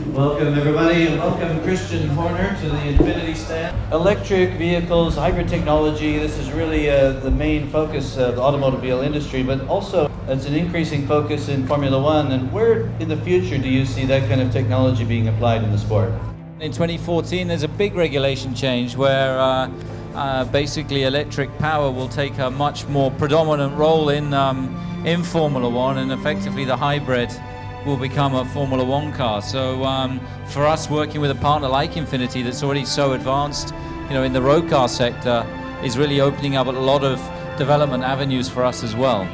Welcome everybody, and welcome Christian Horner to the Infiniti stand. Electric vehicles, hybrid technology, this is really the main focus of the automobile industry, but also it's an increasing focus in Formula One. And where in the future do you see that kind of technology being applied in the sport? In 2014 there's a big regulation change where basically electric power will take a much more predominant role in Formula One, and effectively the hybrid will become a Formula One car. So for us, working with a partner like Infiniti that's already so advanced, in the road car sector, is really opening up a lot of development avenues for us as well.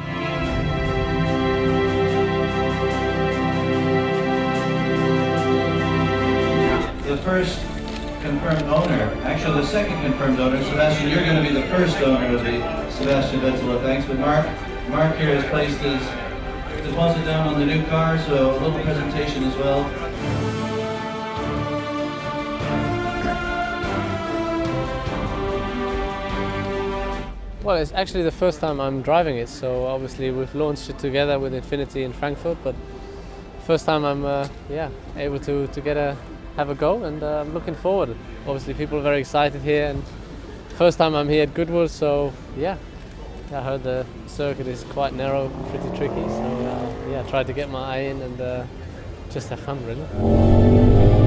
The first confirmed owner, actually the second confirmed owner, Sebastian, you're going to be the first owner of the Sebastian Vettel effects, but Mark here has placed his deposit down on the new car, so a little presentation as well. Well, it's actually the first time I'm driving it, so obviously we've launched it together with Infiniti in Frankfurt, but first time I'm able to have a go, and I'm looking forward. Obviously people are very excited here, and first time I'm here at Goodwood, so yeah. I heard the circuit is quite narrow, pretty tricky, so yeah, I tried to get my eye in and just have fun really.